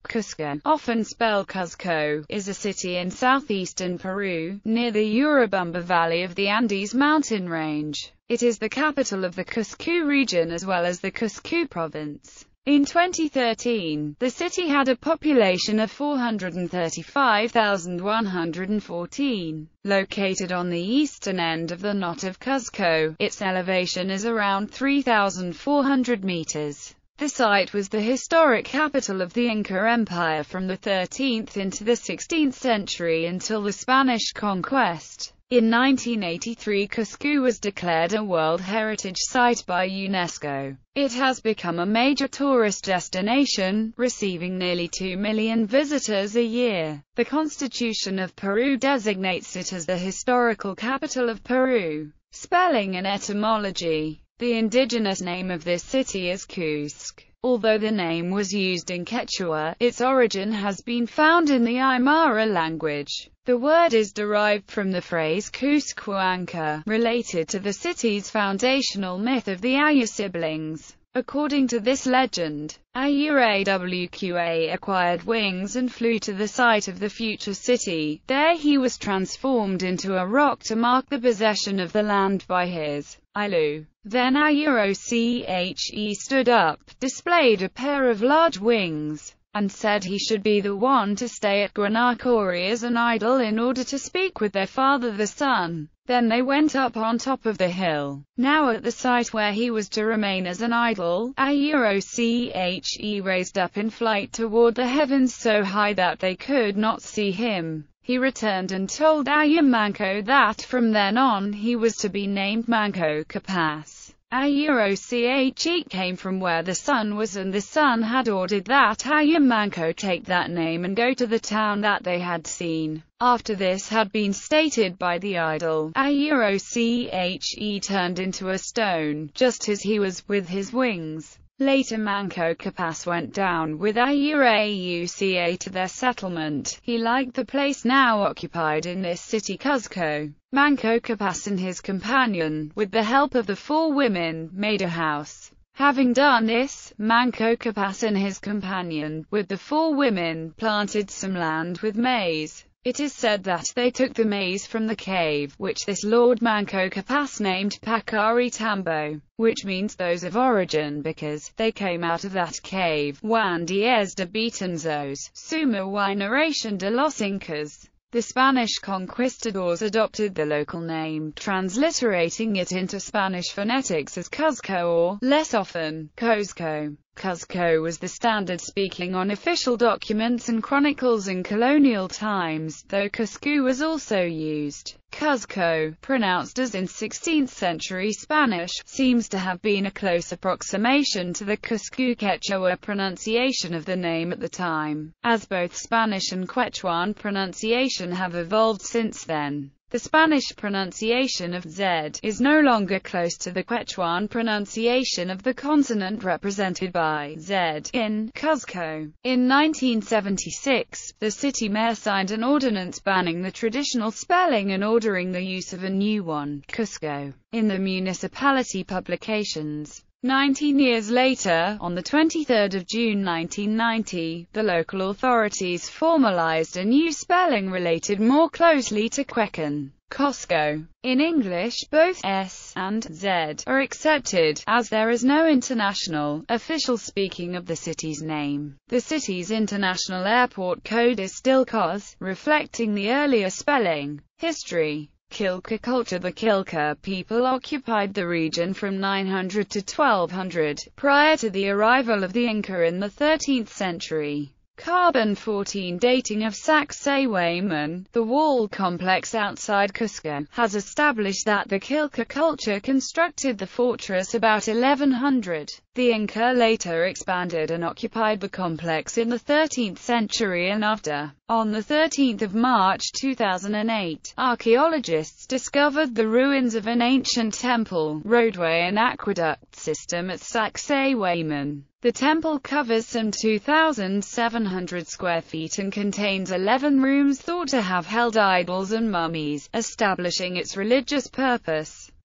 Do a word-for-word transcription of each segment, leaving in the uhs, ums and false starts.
Cusco, often spelled Cuzco, is a city in southeastern Peru, near the Urubamba Valley of the Andes mountain range. It is the capital of the Cusco region as well as the Cusco province. In twenty thirteen, the city had a population of four hundred thirty-five thousand one hundred fourteen. Located on the eastern end of the knot of Cuzco, its elevation is around three thousand four hundred meters. The site was the historic capital of the Inca Empire from the thirteenth into the sixteenth century until the Spanish conquest. In nineteen eighty-three, Cusco was declared a World Heritage Site by UNESCO. It has become a major tourist destination, receiving nearly two million visitors a year. The Constitution of Peru designates it as the historical capital of Peru. Spelling and etymology. The indigenous name of this city is Cusco. Although the name was used in Quechua, its origin has been found in the Aymara language. The word is derived from the phrase Cuscoanca, related to the city's foundational myth of the Ayu siblings. According to this legend, Ayurawqa acquired wings and flew to the site of the future city. There he was transformed into a rock to mark the possession of the land by his Ilu. Then Ayurawqa stood up, displayed a pair of large wings, and said he should be the one to stay at Guanacori as an idol in order to speak with their father the sun. Then they went up on top of the hill, now at the site where he was to remain as an idol. Ayurawqa raised up in flight toward the heavens so high that they could not see him. He returned and told Ayamanco that from then on he was to be named Manco Capac. Ayurawqa came from where the sun was, and the sun had ordered that Ayamanco take that name and go to the town that they had seen. After this had been stated by the idol, Ayurawqa turned into a stone, just as he was, with his wings. Later Manco Capac went down with Ayurawqa to their settlement. He liked the place now occupied in this city Cuzco. Manco Capac and his companion, with the help of the four women, made a house. Having done this, Manco Capac and his companion, with the four women, planted some land with maize. It is said that they took the maize from the cave, which this Lord Manco Capac named Pacari Tambo, which means those of origin, because they came out of that cave. Juan Diez de Betanzos, Suma y Narración de los Incas. The Spanish conquistadors adopted the local name, transliterating it into Spanish phonetics as Cuzco or, less often, Cozco. Cuzco was the standard speaking on official documents and chronicles in colonial times, though Cusco was also used. Cuzco, pronounced as in sixteenth century Spanish, seems to have been a close approximation to the Cusco Quechua pronunciation of the name at the time, as both Spanish and Quechuan pronunciation have evolved since then. The Spanish pronunciation of Z is no longer close to the Quechuan pronunciation of the consonant represented by Z in Cuzco. In nineteen seventy-six, the city mayor signed an ordinance banning the traditional spelling and ordering the use of a new one, Cusco, in the municipality publications. Nineteen years later, on the twenty-third of June nineteen ninety, the local authorities formalized a new spelling related more closely to Quechuan, Cusco. In English, both S and Z are accepted, as there is no international, official speaking of the city's name. The city's international airport code is still C O S, reflecting the earlier spelling. History. Quilca culture. The Quilca people occupied the region from nine hundred to twelve hundred, prior to the arrival of the Inca in the thirteenth century. Carbon fourteen dating of Sacsayhuaman, the walled complex outside Cusco, has established that the Quilca culture constructed the fortress about eleven hundred. The Inca later expanded and occupied the complex in the thirteenth century and after. On the thirteenth of March two thousand eight, archaeologists discovered the ruins of an ancient temple, roadway and aqueduct system at Sacsayhuaman. The temple covers some two thousand seven hundred square feet and contains eleven rooms thought to have held idols and mummies, establishing its religious purpose.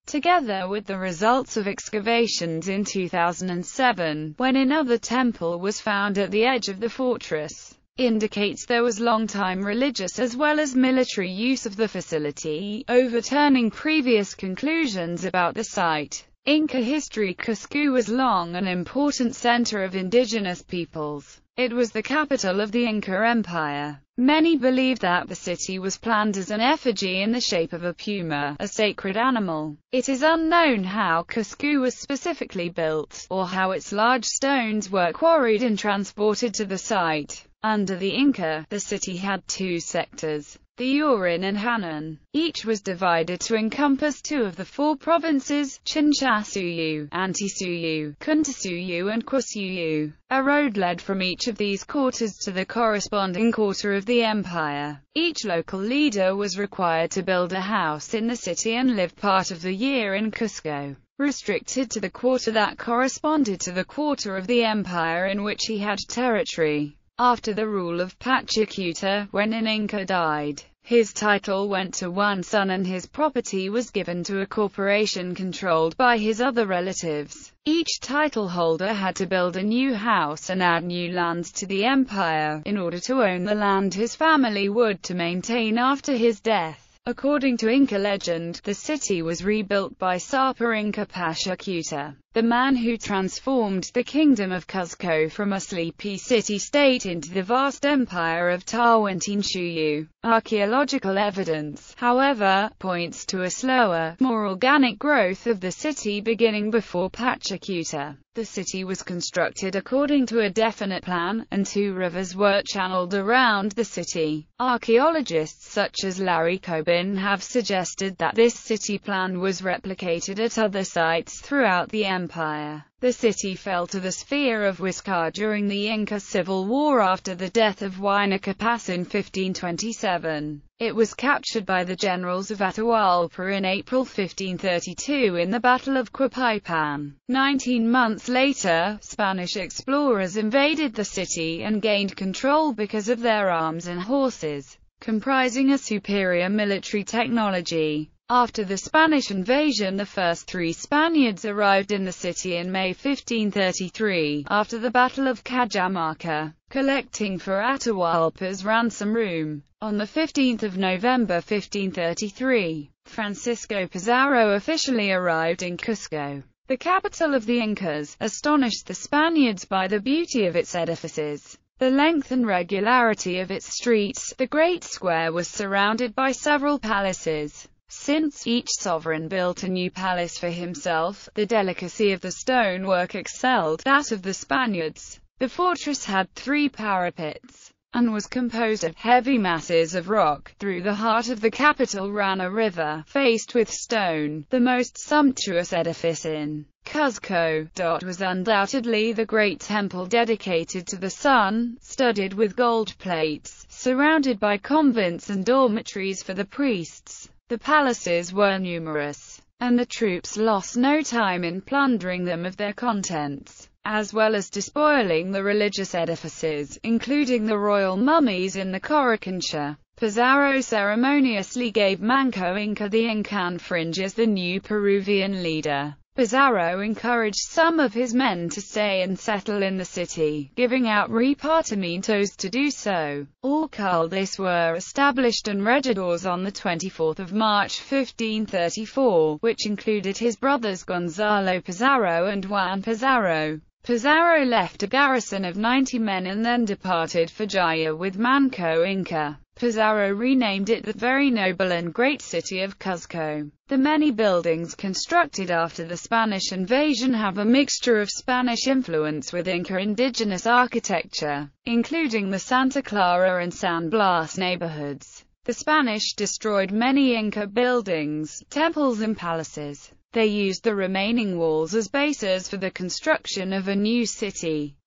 together with the results of excavations in two thousand seven, when another temple was found at the edge of the fortress, indicates there was long-time religious as well as military use of the facility, overturning previous conclusions about the site. Inca history. Cusco was long an important center of indigenous peoples. It was the capital of the Inca Empire. Many believe that the city was planned as an effigy in the shape of a puma, a sacred animal. It is unknown how Cusco was specifically built, or how its large stones were quarried and transported to the site. Under the Inca, the city had two sectors, the Urin and Hanan. Each was divided to encompass two of the four provinces, Chinchasuyu, Antisuyu, Kuntasuyu and Qusuyu. A road led from each of these quarters to the corresponding quarter of the empire. Each local leader was required to build a house in the city and live part of the year in Cusco, restricted to the quarter that corresponded to the quarter of the empire in which he had territory. After the rule of Pachacuta, when an Inca died, his title went to one son and his property was given to a corporation controlled by his other relatives. Each title holder had to build a new house and add new lands to the empire, in order to own the land his family would to maintain after his death. According to Inca legend, the city was rebuilt by Sapa Inca Pachacuta, the man who transformed the kingdom of Cusco from a sleepy city-state into the vast empire of Tawantinsuyu. Archaeological evidence, however, points to a slower, more organic growth of the city beginning before Pachacuta. The city was constructed according to a definite plan, and two rivers were channeled around the city. Archaeologists such as Larry Coben have suggested that this city plan was replicated at other sites throughout the empire. The city fell to the sphere of Huascar during the Inca Civil War after the death of Huayna Capac in fifteen twenty-seven. It was captured by the generals of Atahualpa in April fifteen thirty-two in the Battle of Quipaipan. Nineteen months later, Spanish explorers invaded the city and gained control because of their arms and horses, comprising a superior military technology. After the Spanish invasion, the first three Spaniards arrived in the city in May fifteen thirty-three, after the Battle of Cajamarca, collecting for Atahualpa's ransom room. On the fifteenth of November fifteen thirty-three, Francisco Pizarro officially arrived in Cusco, the capital of the Incas, astonished the Spaniards by the beauty of its edifices, the length and regularity of its streets. The great square was surrounded by several palaces. Since each sovereign built a new palace for himself, the delicacy of the stonework excelled that of the Spaniards. The fortress had three parapets, and was composed of heavy masses of rock. Through the heart of the capital ran a river, faced with stone. The most sumptuous edifice in Cusco was undoubtedly the great temple dedicated to the sun, studded with gold plates, surrounded by convents and dormitories for the priests. The palaces were numerous, and the troops lost no time in plundering them of their contents, as well as despoiling the religious edifices, including the royal mummies in the Coricancha. Pizarro ceremoniously gave Manco Inca the Incan fringe as the new Peruvian leader. Pizarro encouraged some of his men to stay and settle in the city, giving out repartimientos to do so. Alcaldes were established and regidors on the twenty-fourth of March fifteen thirty-four, which included his brothers Gonzalo Pizarro and Juan Pizarro. Pizarro left a garrison of ninety men and then departed for Jaya with Manco Inca. Pizarro renamed it the very noble and great city of Cusco. The many buildings constructed after the Spanish invasion have a mixture of Spanish influence with Inca indigenous architecture, including the Santa Clara and San Blas neighborhoods. The Spanish destroyed many Inca buildings, temples and palaces. They used the remaining walls as bases for the construction of a new city.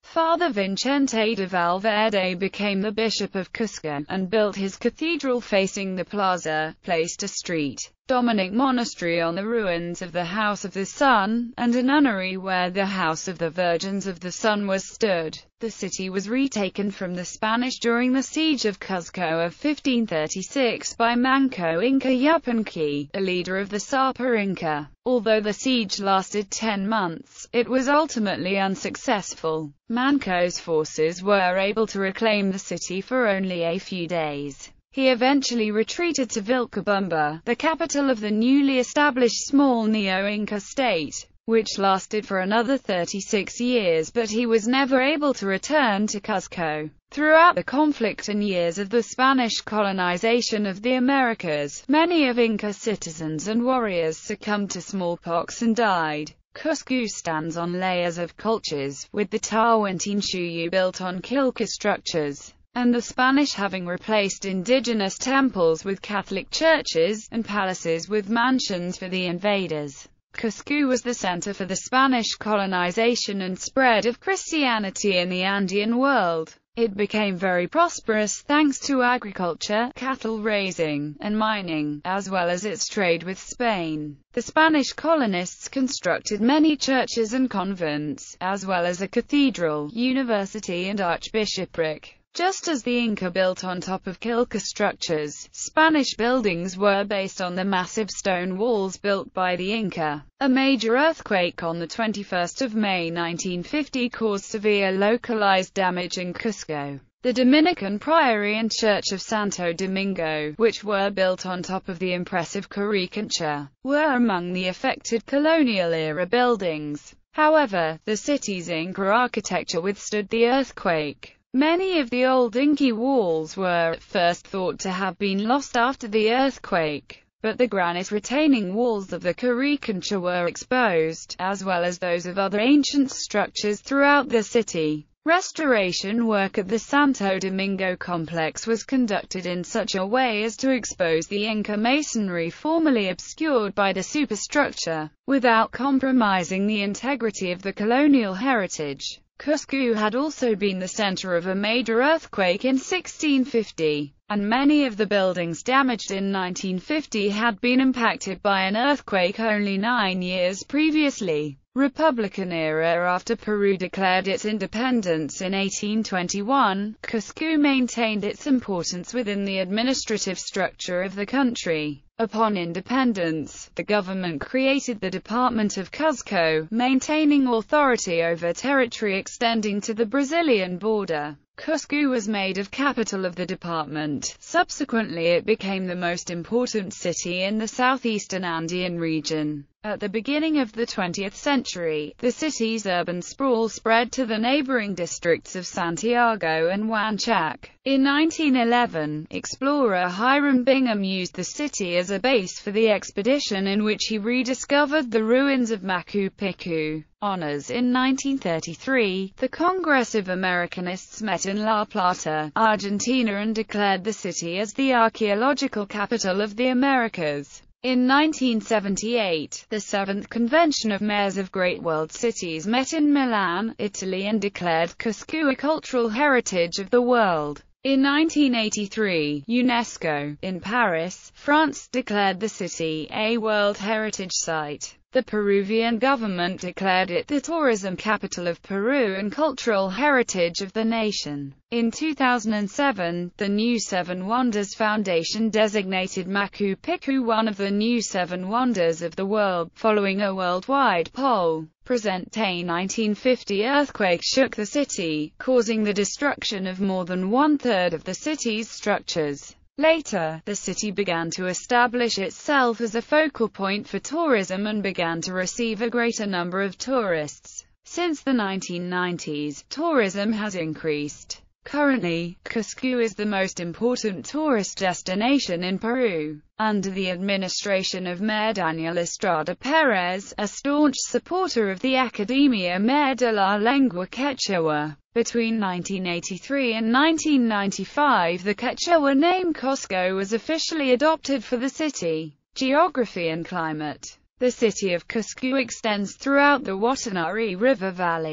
Father Vicente de Valverde became the Bishop of Cusco, and built his cathedral facing the plaza, placed a Street Dominic monastery on the ruins of the House of the Sun, and a nunnery where the House of the Virgins of the Sun was stood. The city was retaken from the Spanish during the siege of Cusco of fifteen thirty-six by Manco Inca Yupanqui, a leader of the Sapa Inca. Although the siege lasted ten months, it was ultimately unsuccessful. Manco's forces were able to reclaim the city for only a few days. He eventually retreated to Vilcabamba, the capital of the newly established small Neo-Inca state, which lasted for another thirty-six years, but he was never able to return to Cusco. Throughout the conflict and years of the Spanish colonization of the Americas, many of Inca citizens and warriors succumbed to smallpox and died. Cusco stands on layers of cultures, with the Tawantinsuyu built on Quilca structures, and the Spanish having replaced indigenous temples with Catholic churches, and palaces with mansions for the invaders. Cusco was the center for the Spanish colonization and spread of Christianity in the Andean world. It became very prosperous thanks to agriculture, cattle raising, and mining, as well as its trade with Spain. The Spanish colonists constructed many churches and convents, as well as a cathedral, university and archbishopric. Just as the Inca built on top of Quilca structures, Spanish buildings were based on the massive stone walls built by the Inca. A major earthquake on the twenty-first of May nineteen fifty caused severe localized damage in Cusco. The Dominican Priory and Church of Santo Domingo, which were built on top of the impressive Coricancha, were among the affected colonial-era buildings. However, the city's Inca architecture withstood the earthquake. Many of the old Inca walls were at first thought to have been lost after the earthquake, but the granite retaining walls of the Coricancha were exposed, as well as those of other ancient structures throughout the city. Restoration work at the Santo Domingo complex was conducted in such a way as to expose the Inca masonry formerly obscured by the superstructure, without compromising the integrity of the colonial heritage. Cusco had also been the center of a major earthquake in sixteen fifty, and many of the buildings damaged in nineteen fifty had been impacted by an earthquake only nine years previously. Republican era. After Peru declared its independence in eighteen twenty-one, Cusco maintained its importance within the administrative structure of the country. Upon independence, the government created the Department of Cusco, maintaining authority over territory extending to the Brazilian border. Cusco was made of capital of the department. Subsequently it became the most important city in the southeastern Andean region. At the beginning of the twentieth century, the city's urban sprawl spread to the neighboring districts of Santiago and Huanchac. In nineteen eleven, explorer Hiram Bingham used the city as a base for the expedition in which he rediscovered the ruins of Machu Picchu. Honors. In nineteen thirty-three, the Congress of Americanists met in La Plata, Argentina, and declared the city as the archaeological capital of the Americas. In nineteen seventy-eight, the Seventh Convention of Mayors of Great World Cities met in Milan, Italy, and declared Cusco a cultural heritage of the world. In nineteen eighty-three, UNESCO, in Paris, France, declared the city a World Heritage Site. The Peruvian government declared it the tourism capital of Peru and cultural heritage of the nation. In two thousand seven, the New Seven Wonders Foundation designated Machu Picchu one of the New Seven Wonders of the world, following a worldwide poll. Present-day nineteen fifty earthquake shook the city, causing the destruction of more than one-third of the city's structures. Later, the city began to establish itself as a focal point for tourism and began to receive a greater number of tourists. Since the nineteen nineties, tourism has increased. Currently, Cusco is the most important tourist destination in Peru. Under the administration of Mayor Daniel Estrada Perez, a staunch supporter of the Academia Mayor de la Lengua Quechua, between nineteen eighty-three and nineteen ninety-five the Quechua name Cusco was officially adopted for the city. Geography and climate. The city of Cusco extends throughout the Guatanare River Valley.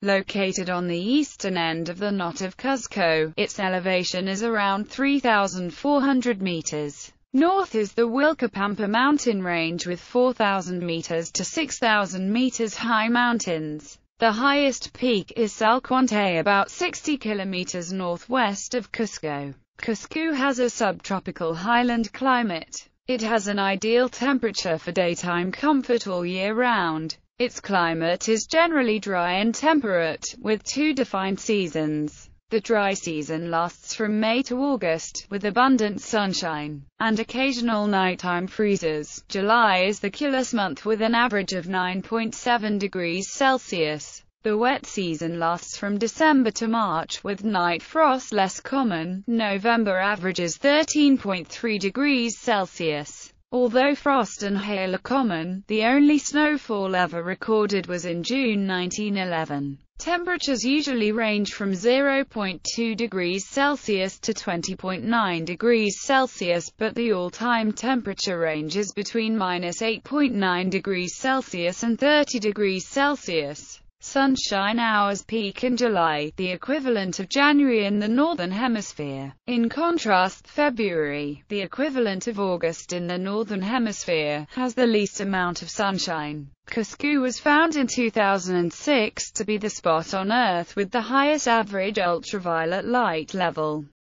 Located on the eastern end of the knot of Cusco, its elevation is around three thousand four hundred meters. North is the Vilcapampa mountain range with four thousand meters to six thousand meters high mountains. The highest peak is Salcante, about sixty kilometers northwest of Cusco. Cusco has a subtropical highland climate. It has an ideal temperature for daytime comfort all year round. Its climate is generally dry and temperate, with two defined seasons. The dry season lasts from May to August, with abundant sunshine and occasional nighttime freezes. July is the coolest month with an average of nine point seven degrees Celsius. The wet season lasts from December to March, with night frost less common. November averages thirteen point three degrees Celsius. Although frost and hail are common, the only snowfall ever recorded was in June nineteen eleven. Temperatures usually range from zero point two degrees Celsius to twenty point nine degrees Celsius, but the all-time temperature ranges between minus eight point nine degrees Celsius and thirty degrees Celsius. Sunshine hours peak in July, the equivalent of January in the Northern Hemisphere. In contrast, February, the equivalent of August in the Northern Hemisphere, has the least amount of sunshine. Cusco was found in two thousand six to be the spot on Earth with the highest average ultraviolet light level.